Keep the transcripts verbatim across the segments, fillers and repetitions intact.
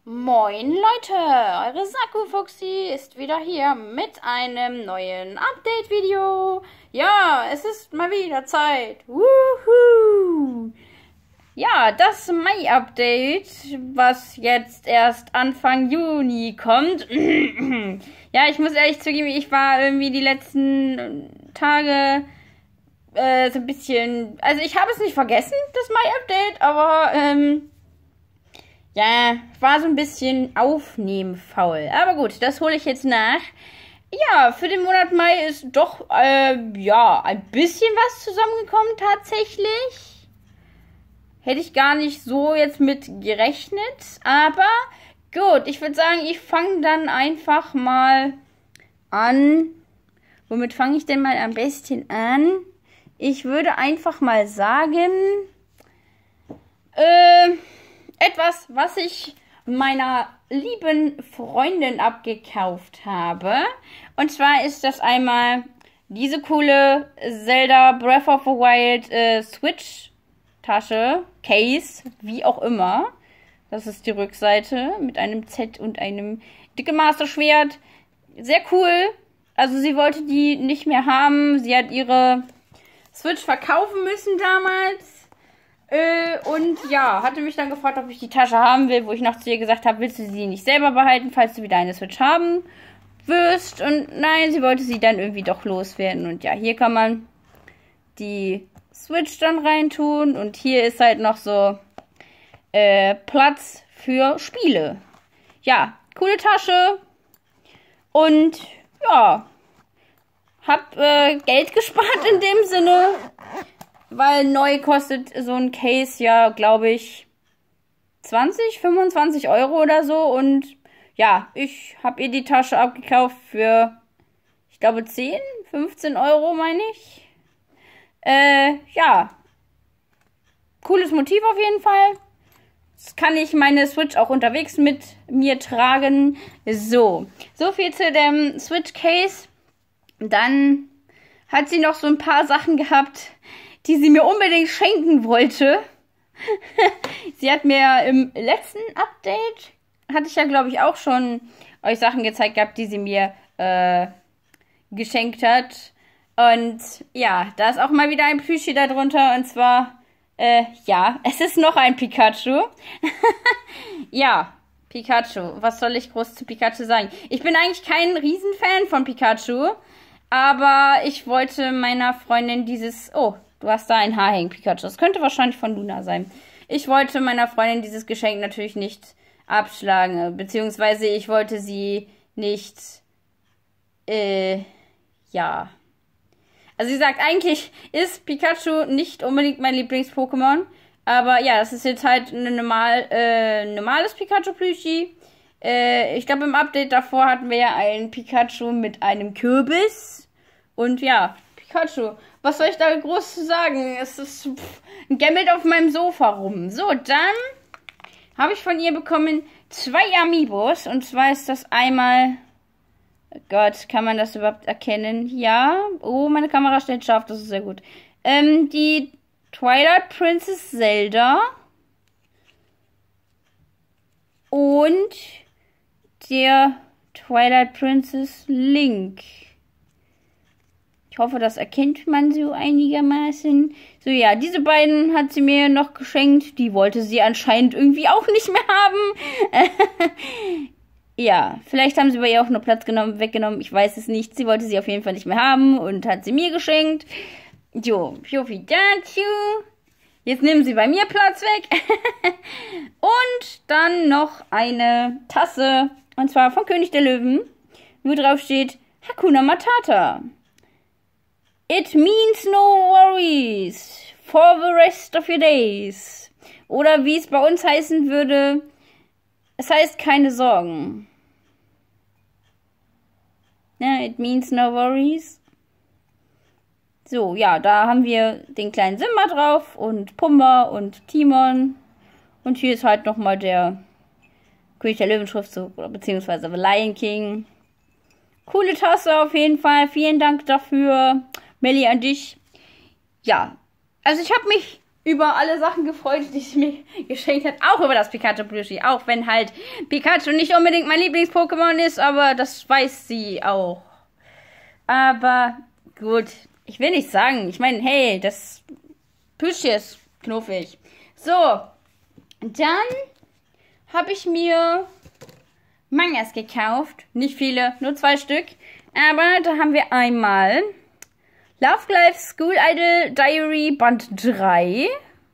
Moin Leute, eure Saku-Fuchsi ist wieder hier mit einem neuen Update-Video. Ja, es ist mal wieder Zeit. Wuhu! Ja, das Mai-Update, was jetzt erst Anfang Juni kommt. Ja, ich muss ehrlich zugeben, ich war irgendwie die letzten Tage äh, so ein bisschen... Also ich habe es nicht vergessen, das Mai-Update, aber... ähm, Ja, war so ein bisschen aufnehmfaul. Aber gut, das hole ich jetzt nach. Ja, für den Monat Mai ist doch, äh, ja, ein bisschen was zusammengekommen tatsächlich. Hätte ich gar nicht so jetzt mit gerechnet. Aber gut, ich würde sagen, ich fange dann einfach mal an. Womit fange ich denn mal am besten an? Ich würde einfach mal sagen, äh... etwas, was ich meiner lieben Freundin abgekauft habe. Und zwar ist das einmal diese coole Zelda Breath of the Wild äh, Switch Tasche, Case, wie auch immer. Das ist die Rückseite mit einem Z und einem dicke Master Schwert. Sehr cool. Also sie wollte die nicht mehr haben. Sie hat ihre Switch verkaufen müssen damals. Äh, und ja, hatte mich dann gefragt, ob ich die Tasche haben will, wo ich noch zu ihr gesagt habe, willst du sie nicht selber behalten, falls du wieder eine Switch haben wirst? Und nein, sie wollte sie dann irgendwie doch loswerden. Und ja, hier kann man die Switch dann reintun. Und hier ist halt noch so äh, Platz für Spiele. Ja, coole Tasche. Und ja, hab äh, Geld gespart in dem Sinne. Weil neu kostet so ein Case ja, glaube ich, zwanzig, fünfundzwanzig Euro oder so. Und ja, ich habe ihr die Tasche abgekauft für, ich glaube, zehn, fünfzehn Euro, meine ich. Äh, ja. Cooles Motiv auf jeden Fall. Jetzt kann ich meine Switch auch unterwegs mit mir tragen. So, so viel zu dem Switch Case. Dann hat sie noch so ein paar Sachen gehabt, die sie mir unbedingt schenken wollte. Sie hat mir im letzten Update, hatte ich ja, glaube ich, auch schon euch Sachen gezeigt gehabt, die sie mir äh, geschenkt hat. Und ja, da ist auch mal wieder ein Plüschi da drunter. Und zwar, äh, ja, es ist noch ein Pikachu. Ja, Pikachu. Was soll ich groß zu Pikachu sagen? Ich bin eigentlich kein Riesenfan von Pikachu. Aber ich wollte meiner Freundin dieses... Oh, du hast da ein Haar hängen, Pikachu. Das könnte wahrscheinlich von Luna sein. Ich wollte meiner Freundin dieses Geschenk natürlich nicht abschlagen. Beziehungsweise ich wollte sie nicht... Äh... Ja. Also sie sagt, eigentlich ist Pikachu nicht unbedingt mein Lieblings-Pokémon. Aber ja, das ist jetzt halt ein normal, äh, normales Pikachu-Plüschi. Äh, ich glaube, im Update davor hatten wir ja einen Pikachu mit einem Kürbis. Und ja, Pikachu. Was soll ich da groß zu sagen? Es ist pff, ein Gammelt auf meinem Sofa rum. So, dann habe ich von ihr bekommen zwei Amiibos. Und zwar ist das einmal... Oh Gott, kann man das überhaupt erkennen? Ja. Oh, meine Kamera steht scharf. Das ist sehr gut. Ähm, die Twilight Princess Zelda. Und der Twilight Princess Link. Ich hoffe, das erkennt man so einigermaßen. So, ja, diese beiden hat sie mir noch geschenkt. Die wollte sie anscheinend irgendwie auch nicht mehr haben. Ja, vielleicht haben sie bei ihr auch nur Platz genommen, weggenommen. Ich weiß es nicht. Sie wollte sie auf jeden Fall nicht mehr haben und hat sie mir geschenkt. Jo, so viel dazu. Jetzt nehmen sie bei mir Platz weg. Und dann noch eine Tasse. Und zwar von König der Löwen. Wo drauf steht Hakuna Matata. It means no worries for the rest of your days. Oder wie es bei uns heißen würde, es heißt keine Sorgen. Ja, it means no worries. So, ja, da haben wir den kleinen Simba drauf und Pumba und Timon. Und hier ist halt nochmal der König der Löwen-Schriftzug, beziehungsweise The Lion King. Coole Tasse auf jeden Fall. Vielen Dank dafür. Melli, an dich. Ja, also ich habe mich über alle Sachen gefreut, die sie mir geschenkt hat. Auch über das Pikachu-Plushie. Auch wenn halt Pikachu nicht unbedingt mein Lieblings-Pokémon ist, aber das weiß sie auch. Aber gut, ich will nicht sagen. Ich meine, hey, das Plushie ist knuffig. So, dann habe ich mir Mangas gekauft. Nicht viele, nur zwei Stück. Aber da haben wir einmal Love Live School Idol Diary Band drei.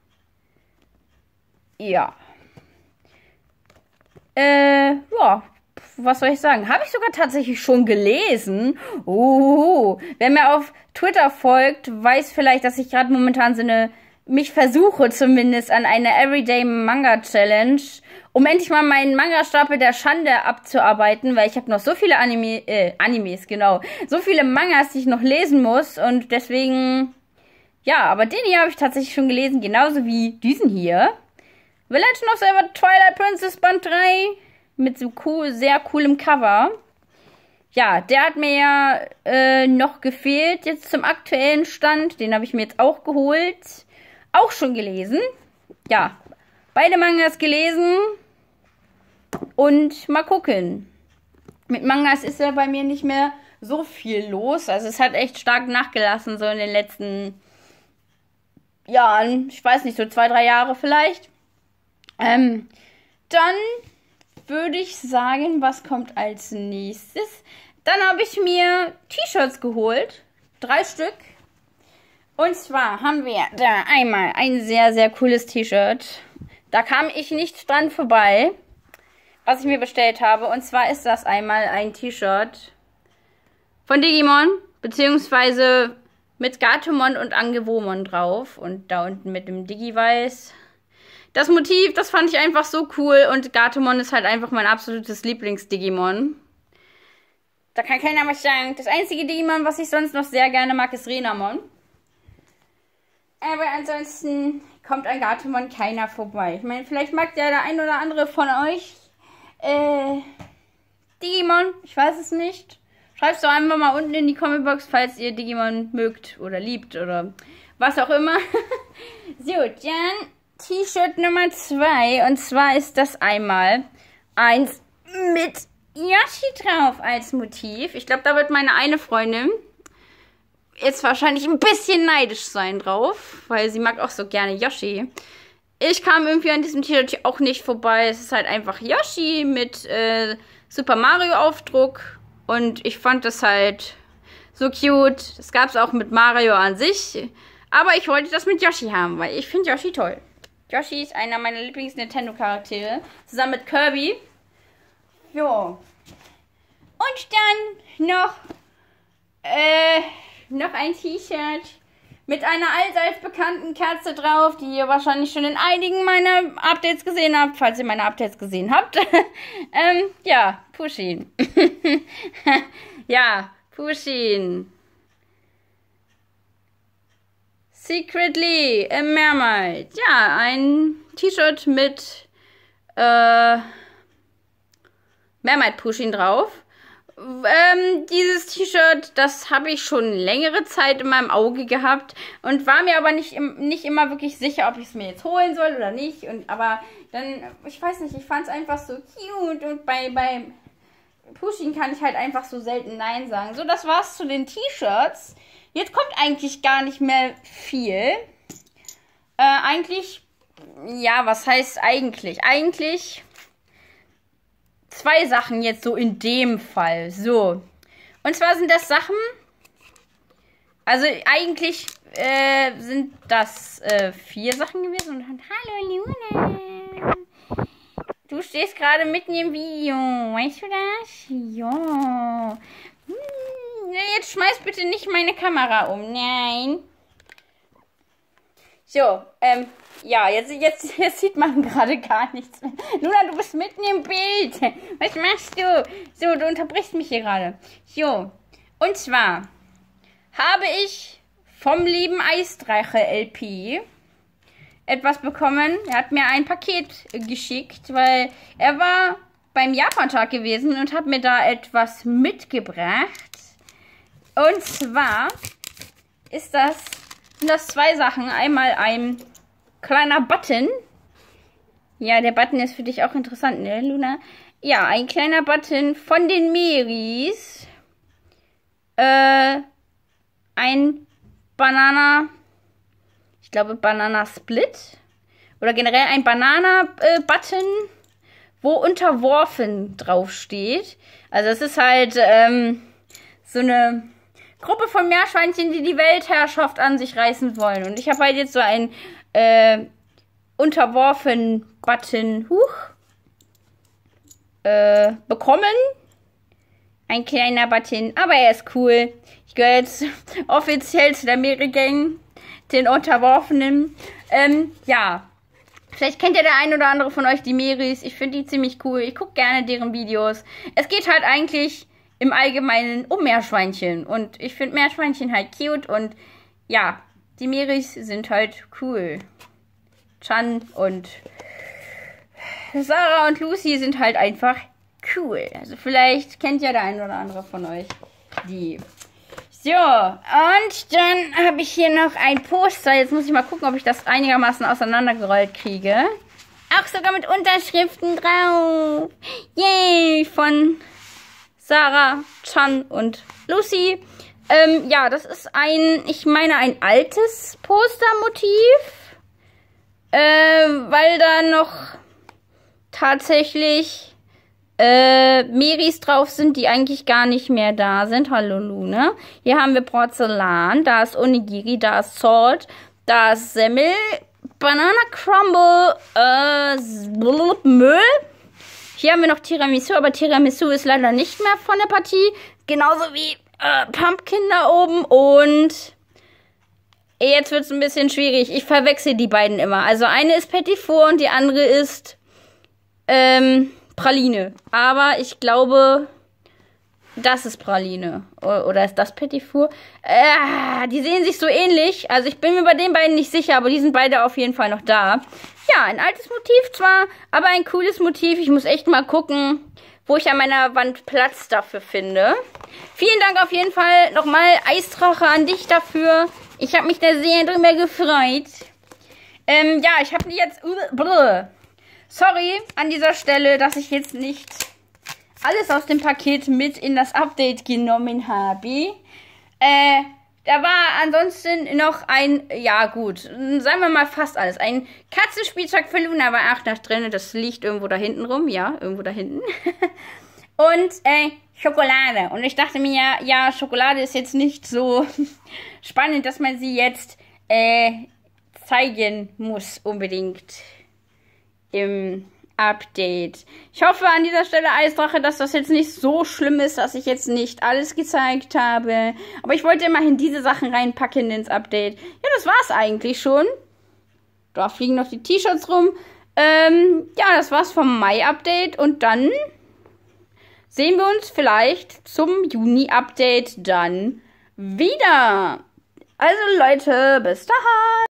Ja. Äh, ja. Was soll ich sagen? Habe ich sogar tatsächlich schon gelesen. Uh, wer mir auf Twitter folgt, weiß vielleicht, dass ich gerade momentan so eine, mich versuche zumindest an eine Everyday Manga Challenge, um endlich mal meinen Manga-Stapel der Schande abzuarbeiten, weil ich habe noch so viele Anime, äh, Animes, genau, so viele Mangas, die ich noch lesen muss und deswegen, ja, aber den hier habe ich tatsächlich schon gelesen, genauso wie diesen hier. The Legend of Zelda Twilight Princess Band drei mit so cool, sehr coolem Cover. Ja, der hat mir ja äh, noch gefehlt jetzt zum aktuellen Stand, den habe ich mir jetzt auch geholt, auch schon gelesen. Ja, beide Mangas gelesen. Und mal gucken. Mit Mangas ist ja bei mir nicht mehr so viel los. Also es hat echt stark nachgelassen, so in den letzten Jahren. Ich weiß nicht, so zwei, drei Jahre vielleicht. Ähm, dann würde ich sagen, was kommt als nächstes? Dann habe ich mir T-Shirts geholt. Drei Stück. Und zwar haben wir da einmal ein sehr, sehr cooles T-Shirt. Da kam ich nicht dran vorbei, was ich mir bestellt habe. Und zwar ist das einmal ein T-Shirt von Digimon, beziehungsweise mit Gatomon und Angewomon drauf. Und da unten mit dem Digivice. Das Motiv, das fand ich einfach so cool. Und Gatomon ist halt einfach mein absolutes Lieblings-Digimon. Da kann keiner was sagen. Das einzige Digimon, was ich sonst noch sehr gerne mag, ist Renamon. Aber ansonsten kommt an Gatomon keiner vorbei. Ich meine, vielleicht mag ja der ein oder andere von euch äh, Digimon. Ich weiß es nicht. Schreibt es doch einfach mal unten in die Comicbox, falls ihr Digimon mögt oder liebt oder was auch immer. So, dann T-Shirt Nummer zwei. Und zwar ist das einmal eins mit Yoshi drauf als Motiv. Ich glaube, da wird meine eine Freundin jetzt wahrscheinlich ein bisschen neidisch sein drauf, weil sie mag auch so gerne Yoshi. Ich kam irgendwie an diesem T-Shirt auch nicht vorbei. Es ist halt einfach Yoshi mit äh, Super Mario Aufdruck und ich fand das halt so cute. Das gab es auch mit Mario an sich, aber ich wollte das mit Yoshi haben, weil ich finde Yoshi toll. Yoshi ist einer meiner Lieblings-Nintendo-Charaktere, zusammen mit Kirby. Jo. Und dann noch äh, noch ein T-Shirt mit einer allseits bekannten Kerze drauf, die ihr wahrscheinlich schon in einigen meiner Updates gesehen habt, falls ihr meine Updates gesehen habt. ähm, ja, Pusheen. ja, Pusheen. Secretly a Mermaid. Ja, ein T-Shirt mit äh, Mermaid Pusheen drauf. Ähm, dieses T-Shirt, das habe ich schon längere Zeit in meinem Auge gehabt und war mir aber nicht, im, nicht immer wirklich sicher, ob ich es mir jetzt holen soll oder nicht. Und aber dann, ich weiß nicht, ich fand es einfach so cute und bei, bei Pusheen kann ich halt einfach so selten Nein sagen. So, das war's zu den T-Shirts. Jetzt kommt eigentlich gar nicht mehr viel. Äh, eigentlich, ja, was heißt eigentlich? Eigentlich zwei Sachen jetzt so in dem Fall. So. Und zwar sind das Sachen. Also eigentlich äh, sind das äh, vier Sachen gewesen. Und hallo Luna. Du stehst gerade mitten im Video. Weißt du das? Ja. Hm, jetzt schmeiß bitte nicht meine Kamera um. Nein. So, ähm. Ja, jetzt, jetzt, jetzt sieht man gerade gar nichts mehr. Luna, du bist mitten im Bild. Was machst du? So, du unterbrichst mich hier gerade. So, und zwar habe ich vom lieben Eisdrache L P etwas bekommen. Er hat mir ein Paket geschickt, weil er war beim Japan-Tag gewesen und hat mir da etwas mitgebracht. Und zwar ist das, sind das zwei Sachen. Einmal ein kleiner Button. Ja, der Button ist für dich auch interessant, ne, Luna? Ja, ein kleiner Button von den Meris. Äh, ein Banana, ich glaube Banana Split. Oder generell ein Banana-Button, äh, wo unterworfen draufsteht. Also es ist halt ähm, so eine Gruppe von Meerschweinchen, die die Weltherrschaft an sich reißen wollen. Und ich habe halt jetzt so ein äh, unterworfen Button huch, äh, bekommen. Ein kleiner Button, aber er ist cool. Ich gehöre jetzt offiziell zu der Meere-Gang, den Unterworfenen. Ähm, ja. Vielleicht kennt ja der ein oder andere von euch die Meris. Ich finde die ziemlich cool. Ich gucke gerne deren Videos. Es geht halt eigentlich im Allgemeinen um Meerschweinchen. Und ich finde Meerschweinchen halt cute. Und ja, die Meris sind halt cool. Chan und Sarah und Lucy sind halt einfach cool. Also vielleicht kennt ja der ein oder andere von euch die. So, und dann habe ich hier noch ein Poster. Jetzt muss ich mal gucken, ob ich das einigermaßen auseinandergerollt kriege. Auch sogar mit Unterschriften drauf. Yay, von Sarah, Chan und Lucy. Ähm, ja, das ist ein, ich meine, ein altes Postermotiv. Äh, weil da noch tatsächlich Äh, Meris drauf sind, die eigentlich gar nicht mehr da sind. Hallo Luna. Hier haben wir Porzellan, da ist Onigiri, da ist Salt, da ist Semmel, Banana Crumble, äh, Müll. Hier haben wir noch Tiramisu, aber Tiramisu ist leider nicht mehr von der Partie. Genauso wie äh, Pumpkin da oben und jetzt wird es ein bisschen schwierig. Ich verwechsel die beiden immer. Also eine ist Petit Four und die andere ist ähm, Praline. Aber ich glaube, das ist Praline. Oder ist das Petit Four? Äh, die sehen sich so ähnlich. Also ich bin mir bei den beiden nicht sicher, aber die sind beide auf jeden Fall noch da. Ja, ein altes Motiv zwar, aber ein cooles Motiv. Ich muss echt mal gucken, wo ich an meiner Wand Platz dafür finde. Vielen Dank auf jeden Fall nochmal, Eisdrache, an dich dafür. Ich habe mich da sehr drüber gefreut. Ähm, ja, ich habe die jetzt... Uh, Sorry an dieser Stelle, dass ich jetzt nicht alles aus dem Paket mit in das Update genommen habe. Äh, da war ansonsten noch ein, ja gut, sagen wir mal fast alles. Ein Katzenspielzeug für Luna war auch noch drin. Das liegt irgendwo da hinten rum, ja, irgendwo da hinten. Und äh, Schokolade. Und ich dachte mir, ja, ja, Schokolade ist jetzt nicht so spannend, dass man sie jetzt äh, zeigen muss unbedingt im Update. Ich hoffe an dieser Stelle, Eisdrache, dass das jetzt nicht so schlimm ist, dass ich jetzt nicht alles gezeigt habe. Aber ich wollte immerhin diese Sachen reinpacken ins Update. Ja, das war's eigentlich schon. Da fliegen noch die T-Shirts rum. Ähm, ja, das war's vom Mai-Update. Und dann sehen wir uns vielleicht zum Juni-Update dann wieder. Also Leute, bis dahin.